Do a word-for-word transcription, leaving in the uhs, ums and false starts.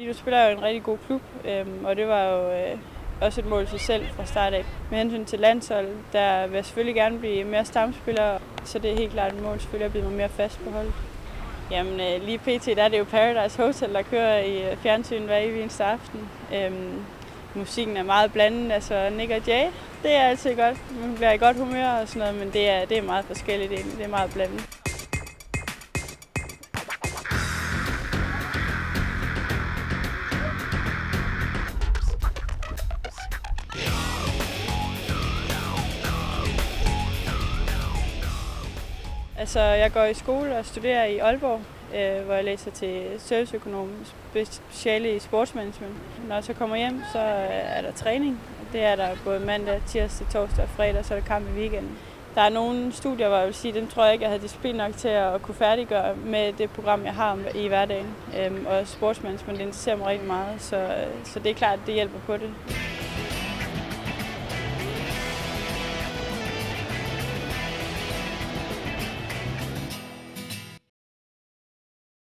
Nu spiller jeg jo i en rigtig god klub, øhm, og det var jo øh, også et mål i sig selv fra start af. Med hensyn til landshold, der vil jeg selvfølgelig gerne blive mere stamspiller, så det er helt klart et mål selvfølgelig at blive mere fast på holdet. Jamen øh, lige pt. Der er det jo Paradise Hotel, der kører i øh, fjernsynet hver evig eneste aften. Øhm, musikken er meget blandet, altså Nick og Jay, det er altid godt. Man bliver i godt humør og sådan noget, men det er, det er meget forskelligt egentlig, det er meget blandet. Altså, jeg går i skole og studerer i Aalborg, øh, hvor jeg læser til serviceøkonom, speciale i sportsmanagement. Når jeg så kommer hjem, så er der træning. Det er der både mandag, tirsdag, torsdag og fredag, så er der kamp i weekenden. Der er nogle studier, hvor jeg vil sige, dem tror jeg ikke, jeg havde disciplin nok til at kunne færdiggøre med det program, jeg har i hverdagen. Og sportsmanagement interesserer mig rigtig meget, så, så det er klart, at det hjælper på det.